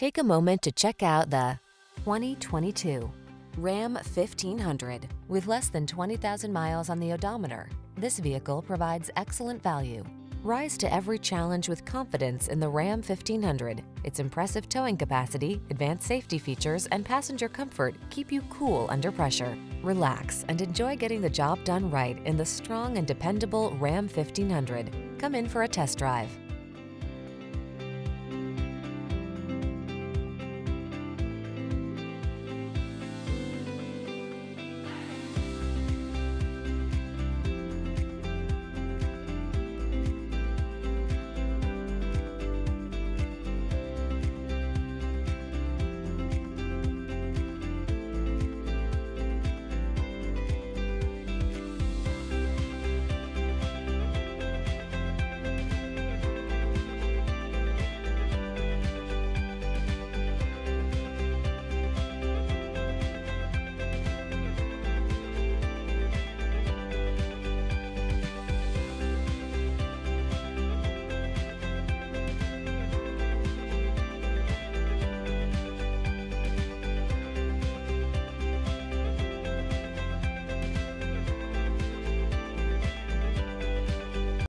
Take a moment to check out the 2022 Ram 1500. With less than 20,000 miles on the odometer, this vehicle provides excellent value. Rise to every challenge with confidence in the Ram 1500. Its impressive towing capacity, advanced safety features, and passenger comfort keep you cool under pressure. Relax and enjoy getting the job done right in the strong and dependable Ram 1500. Come in for a test drive.